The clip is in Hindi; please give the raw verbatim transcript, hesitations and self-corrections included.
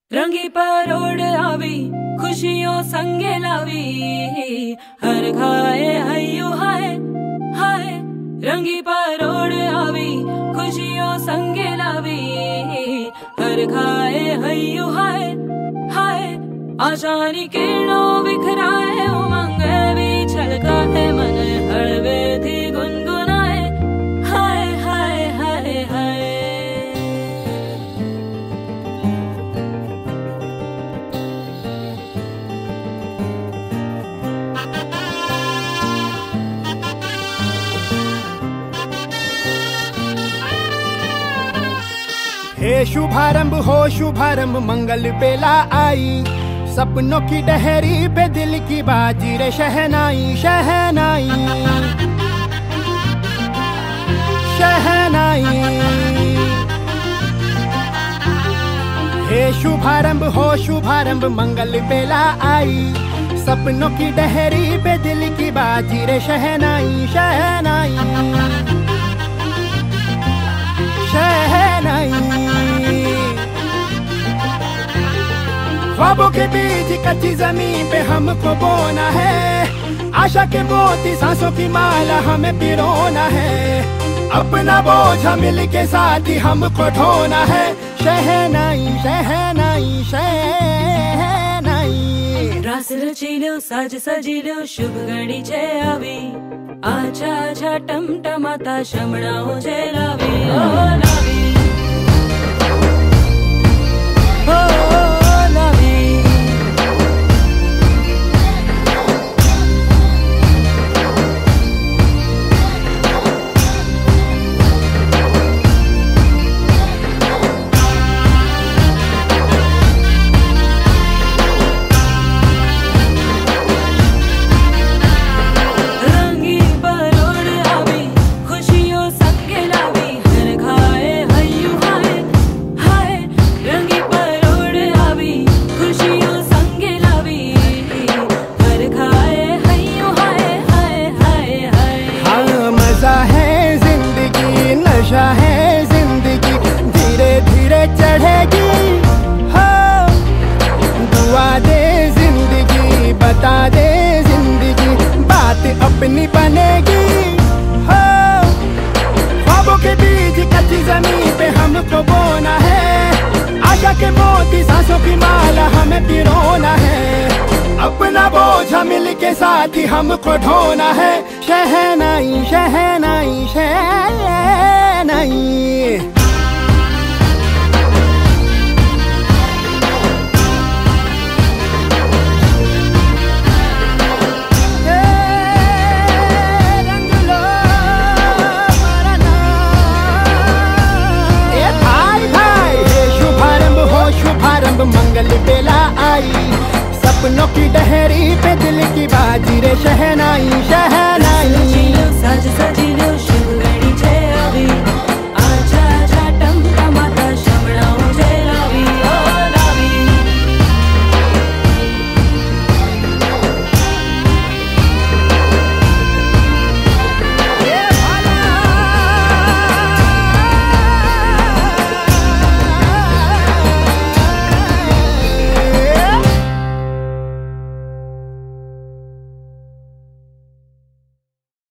रंगी परोड़ आवी खुशियों संगे लावी, हर घाए हयू हाय हाय। रंगी परोड़ आवी खुशियों संगे लावी, हर घाए हयू हाय हाय। आशानी किरणों बिखराए उमंग भी छलका है मन, हड़वे थी गुनगुनाए हाय हाय हाय हाय। हे शुभारंभ हो शुभारंभ मंगल बेला आई, सपनों की डहरी पे दिल की बाजी रे शहनाई शहनाई शहनाई। हे शुभारंभ हो शुभारंभ मंगल बेला आई, सपनों की डहरी पे दिल की बाजी रे शहनाई शहनाई शहनाई। ख्वाबों के बीच कच्ची जमीन पे हमको बोना है, आशा के मोती सांसों की माला हमें पिरोना है। अपना बोझ मिल के साथ ही हमको ढोना है, शहनाई शहनाई शहनाई। रास रचीलो साज सजीलो शुभ घड़ी छे आवी, आछा आछा टमटमाता शमणाओ छे लावी ओ लावी ओ लावी। नशा है जिंदगी धीरे धीरे चढ़ेगी हो, दुआ दे जिंदगी बता दे जिंदगी बात अपनी बनेगी हो। ख्वाबों के बीच कच्ची जमीन पे हमको बोना है, आशा के मोती सांसों की माला हमें पिरोना है। अपना बोझ मिल के साथ ही हमको ढोना है, शहनाई शहनाई शहनाई। शुभारंभ हो शुभारंभ मंगल बेला आई, सपनों की डहरी पे दिल की बाजी रे शहनाई शहनाई। साज सजीलो